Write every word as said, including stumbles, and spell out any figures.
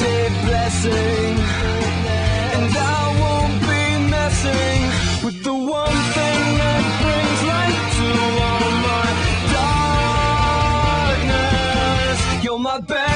a blessing, and I won't be messing with the one thing that brings light to all my darkness. You're my best